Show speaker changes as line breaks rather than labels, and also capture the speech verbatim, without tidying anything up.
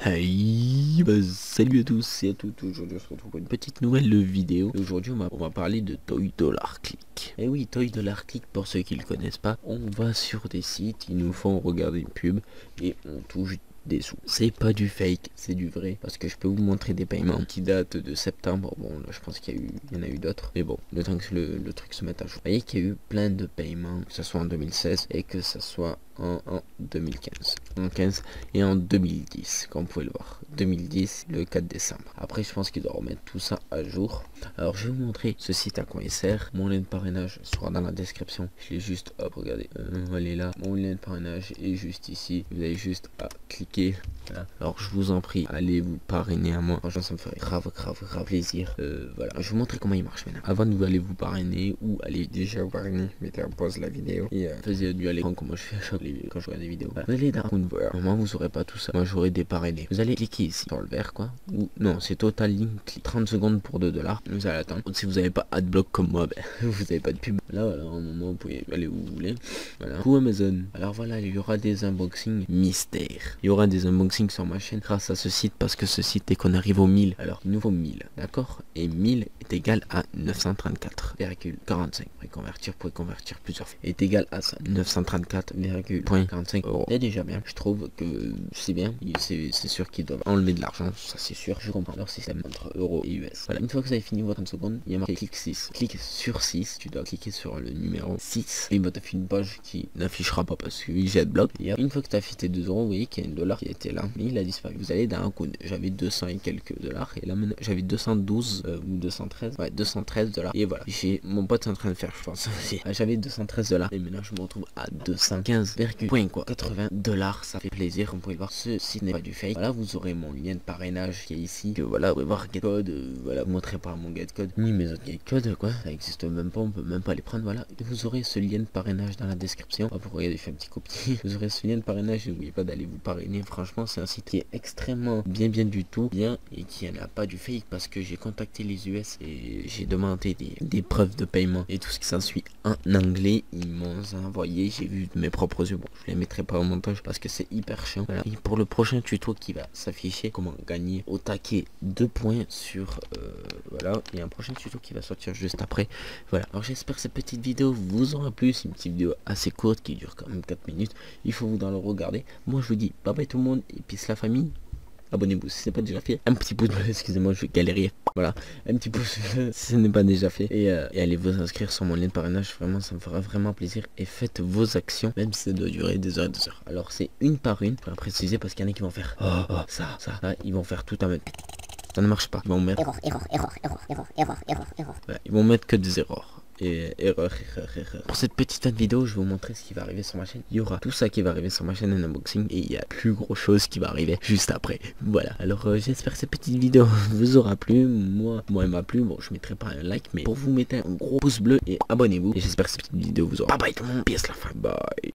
Hey, bah, salut à tous et à toutes, aujourd'hui on se retrouve pour une petite nouvelle vidéo. Aujourd'hui on va, on va parler de Toy Dollar Click. Et oui, Toy Dollar Click, pour ceux qui le connaissent pas, on va sur des sites, ils nous font regarder une pub et on touche des sous. C'est pas du fake, c'est du vrai, parce que je peux vous montrer des paiements qui datent de septembre. Bon là je pense qu'il y a eu, il y en a eu d'autres, mais bon, le temps que le, le truc se mette à jour. Vous voyez qu'il y a eu plein de paiements, que ce soit en deux mille seize et que ce soit en, en deux mille quinze, en quinze et en deux mille dix, comme vous pouvez le voir. deux mille dix, le quatre décembre. Après je pense qu'il doit remettre tout ça à jour. Alors je vais vous montrer ce site à quoi il sert. Mon lien de parrainage sera dans la description. Je l'ai juste, hop, regardez, euh, allez là, mon lien de parrainage est juste ici. Vous avez juste à cliquer. Voilà. Alors je vous en prie, allez vous parrainer à moi. Franchement ça me ferait grave grave grave plaisir. Euh, voilà, je vais vous montrer comment il marche maintenant. Avant de vous aller vous parrainer ou aller déjà vous parrainer, mettez en pause la vidéo et euh, faisiez du aller comment je fais à chaque quand je regarde des vidéos. Voilà. Vous allez dans Conver. Moi vous aurez pas tout ça. Moi j'aurai des parrainés. Vous allez cliquer ici sur le vert quoi. Ou non, c'est Total Link. trente secondes pour deux dollars. Vous allez attendre. Si vous n'avez pas Adblock comme moi, ben, vous n'avez pas de pub. Là voilà, au moment vous pouvez aller où vous voulez. Voilà. Pour Amazon. Alors voilà, il y aura des unboxings mystères. Il y aura des unboxings sur ma chaîne grâce à ce site, parce que ce site, dès qu'on arrive au mille, alors il nous faut mille, d'accord, et mille est égal à neuf cent trente-quatre virgule quarante-cinq. Pour convertir, pour convertir plusieurs fois, est égal à ça, neuf cent trente-quatre virgule quarante-cinq euros. C'est déjà bien. Je trouve que c'est bien. C'est sûr qu'ils doivent enlever de l'argent, ça c'est sûr. Je comprends leur système entre euros et U S. Voilà, une fois que vous avez fini votre trente secondes, il y a marqué clic six. Clique sur six, tu dois cliquer sur le numéro six. Et il va t'afficher une page qui n'affichera pas parce que j'ai Adblock. Et une fois que tu as fait tes deux euros, vous voyez qu'il y a un dollar qui était là, mais il a disparu. Vous allez dans un compte, j'avais deux cents et quelques dollars, et là maintenant j'avais deux cent douze euh, ou deux cent treize, ouais, deux cent treize dollars. Et voilà, j'ai mon pote est en train de faire, je pense. J'avais deux cent treize dollars, et maintenant je me retrouve à deux cent quinze virgule quatre-vingts dollars. Ça fait plaisir, comme vous pouvez voir, ce site n'est pas du fake. Voilà, vous aurez mon lien de parrainage qui est ici, que voilà, vous pouvez voir get code, euh, voilà, vous montrez pas mon get code, ni mes autres get code, quoi, ça existe même pas, on peut même pas les prendre, voilà. Et vous aurez ce lien de parrainage dans la description. Pour regarder, je fais un petit copie. Vous aurez ce lien de parrainage, n'oubliez pas d'aller vous parrainer. Franchement, c'est un site qui est extrêmement bien, bien du tout, bien, et qui n'a pas du fake, parce que j'ai contacté les U S et j'ai demandé des, des preuves de paiement et tout ce qui s'ensuit en anglais. Ils m'ont envoyé, j'ai vu de mes propres yeux. Bon, je les mettrai pas au montage parce que c'est hyper chiant. Voilà. Et pour le prochain tuto qui va s'afficher, comment gagner au taquet deux points sur euh, voilà, il y a un prochain tuto qui va sortir juste après. Voilà, alors j'espère que cette petite vidéo vous aura plu. C'est une petite vidéo assez courte qui dure quand même quatre minutes. Il faut vous dans le regarder. Moi je vous dis bye bye tout le monde et peace la famille. Abonnez-vous si ce n'est pas déjà fait. Un petit pouce bleu, excusez-moi, je vais galérer. Voilà, un petit pouce bleu si ce n'est pas déjà fait. Et, euh, et allez vous inscrire sur mon lien de parrainage. Vraiment, ça me fera vraiment plaisir. Et faites vos actions, même si ça doit durer des heures et des heures. Alors, c'est une par une. Pour préciser, parce qu'il y en a qui vont faire oh, oh, ça, ça, ça. Ils vont faire tout en même. Ça ne marche pas. Ils vont mettre.
Erreur, erreur, erreur, erreur, erreur, erreur, erreur, erreur.
Voilà, ils vont mettre que des erreurs. Et erreur, erreur, erreur. Pour cette petite fin de vidéo, je vais vous montrer ce qui va arriver sur ma chaîne. Il y aura tout ça qui va arriver sur ma chaîne en unboxing, et il y a plus gros chose qui va arriver juste après. Voilà. Alors euh, j'espère que cette petite vidéo vous aura plu. Moi, moi elle m'a plu. Bon, je mettrai pas un like, mais pour vous mettez un gros pouce bleu et abonnez-vous. Et j'espère que cette petite vidéo vous aura. Bye bye tout le monde. Peace la fin. Bye.